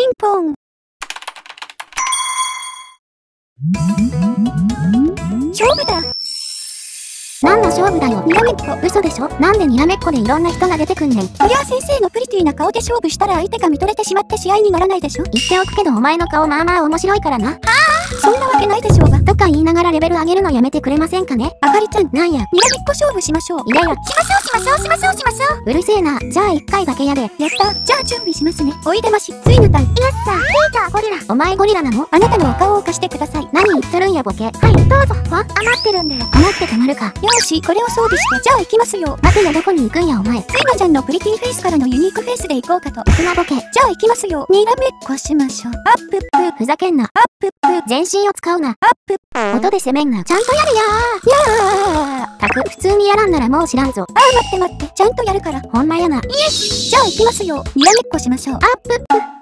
ンポン。勝負だ。 なんだ勝負だよ。 にらめっこ。 嘘でしょ。なんでにらめっこでいろんな人が出てくんねん。 いや先生のプリティな顔で勝負したら相手が見とれてしまって試合にならないでしょ。 言っておくけどお前の顔まあまあ面白いからな。 そんなわけないでしょうが。 とか言いながらレベル上げるのやめてくれませんかね。 あかりちゃん、 なんや。 にらめっこ勝負しましょう。 いやいや。 しましょう。 うるせえな。じゃあ一回だけやで。 やった。じゃあ準備しますね。おいでまし。ついのタイ。 よっさ。リーダーゴリラ。お前ゴリラなの？ あなたのお顔を貸してください。 何言ってるんやボケ。はい、どうぞ。余ってるんで。余ってたまるか。 よーし、これを装備して、じゃあ行きますよ。 待てよ、どこに行くんやお前。 ついのちゃんのプリティフェイスからのユニークフェイスで行こうかと。 行くなボケ。 じゃあ行きますよ。にらめっこしましょう。アップップ。 ふざけんな。 アップップ。 全身を使うな。 アップップ。 音で攻めんな。ちゃんとやれややー。 たく、普通にやらんならもう知らんぞ。 待って。ちゃんとやるから。 ほんまやな。 じゃあ行きますよ。にらめっこしましょう。 アップップ。